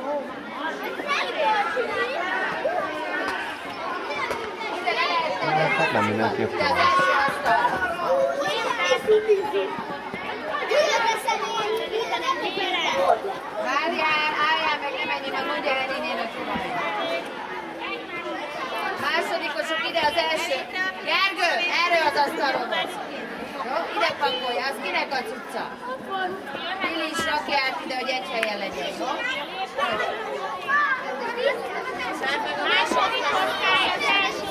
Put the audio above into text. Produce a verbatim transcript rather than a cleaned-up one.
Hát nem mindenki jobb. Várjál, álljál meg, ne menjél, meg mondja el Linének utána. Másodikosok ide az első. Gergő, erről az asztalon. Jó, ide pakolja, az kinek a cucca? Lili is rakja át ide, hogy egy helyen legyen, jó? A második osztály az első.